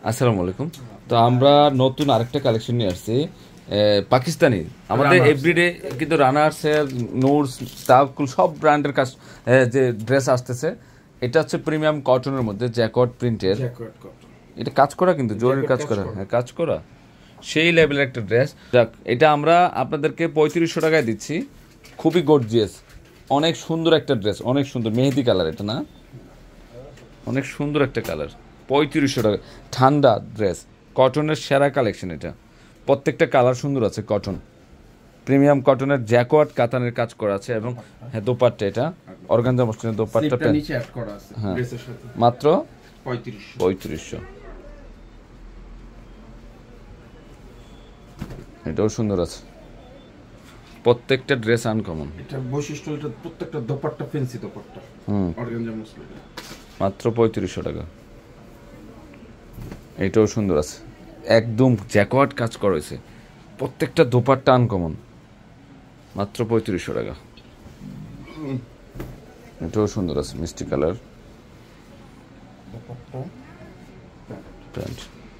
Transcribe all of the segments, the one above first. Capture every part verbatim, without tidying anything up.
আসসালামু আলাইকুম। তো আমরা নতুন আরেকটা কালেকশন নিয়ে আসছি পাকিস্তানি। আমাদের এভরিডে কিন্তু রানার্সের নোটস স্টাফকুল সব ব্র্যান্ডের কাজ যে ড্রেস আসতেছে। এটা হচ্ছে প্রিমিয়াম কটনের মধ্যে জ্যাকট প্রিন্টের। এটা কাজ করা কিন্তু জোরের কাজ করা, হ্যাঁ কাজ করা সেই লেভেলের একটা ড্রেস। যাক, এটা আমরা আপনাদেরকে পঁয়ত্রিশশো টাকায় দিচ্ছি। খুবই গর্জিয়াস, অনেক সুন্দর একটা ড্রেস, অনেক সুন্দর মেহেদি কালার। এটা না অনেক সুন্দর একটা কালার, পঁয়ত্রিশশো টাকা। ঠান্ডা ড্রেস, কটনের সেরা কালেকশন এটা। প্রত্যেকটা কালার সুন্দর আছে। কটন, প্রিমিয়াম কটনের জ্যাকোয়ার্ড কাতানের কাজ করা আছে। এবং হ্যাঁ দোপাট্টা, এটা অর্গানজা মসলিনের দোপাট্টা, হ্যাঁ মাত্র পঁয়ত্রিশশো। এটাও সুন্দর আছে, প্রত্যেকটা ড্রেস আনকমন। এটা বৈশিষ্ট্য, এটা প্রত্যেকটা দোপাট্টা ফ্যান্সি দোপাট্টা, হুম অর্গানজা মসলিন, মাত্র পঁয়ত্রিশশো টাকা। এটাও সুন্দর আছে, একদম জ্যাকোয়ার্ড কাজ করা হয়েছে, প্রত্যেকটা দোপাট্টা আনকমন, মাত্র পঁয়ত্রিশশো টাকা। এটাও সুন্দর আছে, মিষ্টি কালার প্যান্ট।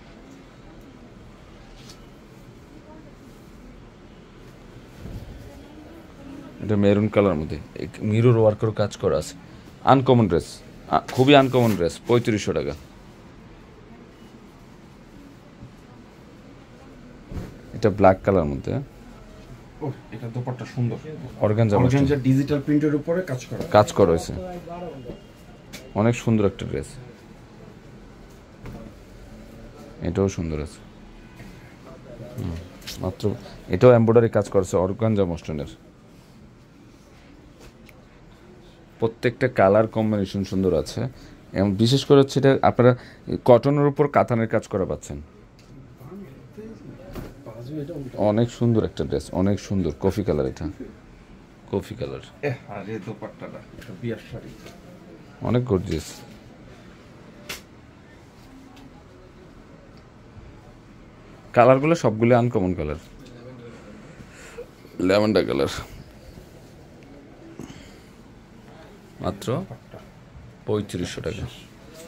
এটা মেরুন কালার মধ্যে মিরর ওয়ার্কের কাজ করা আছে। আনকমন ড্রেস, খুবই আনকমন ড্রেস, পঁয়ত্রিশশো টাকা। এটা ব্ল্যাক কালার মধ্যে, ও এটা দোপাট্টা সুন্দর, অর্গানজা অর্গানজা ডিজিটাল প্রিন্টের উপরে কাজ করা কাজ করা হয়েছে, অনেক সুন্দর একটা ড্রেস। এটাও সুন্দর আছে, মাত্র এটাও এমব্রয়ডারি কাজ করেছে অর্গানজা মসলিনের। প্রত্যেকটা কালার কম্বিনেশন সুন্দর আছে, এবং বিশেষ করে হচ্ছে এটা আপনারা কটনের উপর কাতানের কাজ করা পাচ্ছেন। অনেক সুন্দর একটা ড্রেস, অনেক সুন্দর কফি কালার। এটা কফি কালার, আরে দোপাট্টাটা এটা বিয়ার শাড়ি, অনেক গর্জিয়াস। কালারগুলো সবগুলো আনকমন কালার, ল্যাভেন্ডার কালার, মাত্র পঁয়ত্রিশশো টাকা।